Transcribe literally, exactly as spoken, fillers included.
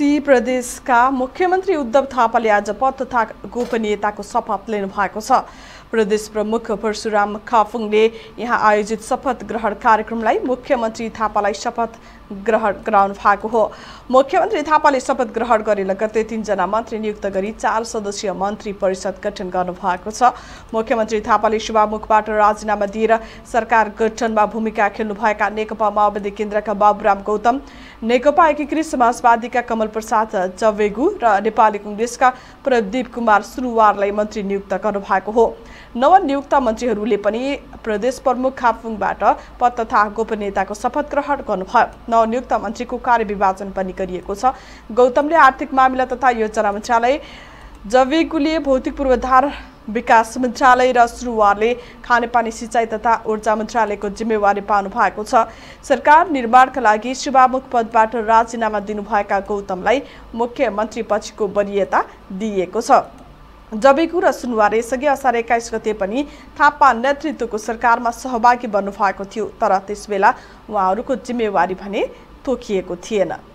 एकादशी प्रदेशका मुख्यमन्त्री उद्धव थापाले आज पद तथा गोपनीयताको शपथ लिनु भएको छ। प्रदेश प्रमुख परशुराम खाफुङले यहाँ आयोजित शपथ ग्रहण कार्यक्रमलाई मुख्यमन्त्री थापालाई शपथ ग्रहण गराउनु भएको हो। मुख्यमन्त्री थापाले शपथ ग्रहण गरे लगत्तै तीनजना मन्त्री नियुक्त गरी चार सदस्यीय मन्त्री परिषद गठन गर्नु भएको छ। मुख्यमन्त्री थापाले सभामुखबाट राजीनामा दिएर सरकार गठनमा भूमिका खेल्नुभएका नेकपा माओवादी केन्द्रका बाबुराम गौतम, नेकपा एकीकृत समाजवादीका कमल प्रसाद चवेगु र नेपाली कांग्रेसका प्रदीप कुमार सुनुवारलाई मन्त्री नियुक्त गर्नुभएको हो। नवनियुक्त मन्त्रीहरूले पनि प्रदेश प्रमुख खाफुङबाट पद तथा गोपनीयताको शपथ ग्रहण गर्नुभयो। नवनियुक्त मन्त्रीको कार्यविभाजन पनि गरिएको छ। गौतमले आर्थिक मामिला तथा योजना मन्त्रालय, जवेगुले भौतिक पूर्वाधार विकास मन्त्रालय र सुनुवारले खानेपानी सिंचाई तथा ऊर्जा मन्त्रालयको जिम्मेवारी पाउनु भएको छ। सरकार निर्माणका लागि सभामुख पदबाट राजीनामा दिनुभएका गौतमलाई मुख्यमन्त्री पछिको वरियता दिइएको छ। जवेगु र सुनुवार यसअघि असार एक्काइस गते पनि थापा नेतृत्वको सरकारमा सहभागी बन्नु भएको थियो, तर त्यसबेला उहाँहरूको जिम्मेवारी भने तोकिएको थिएन।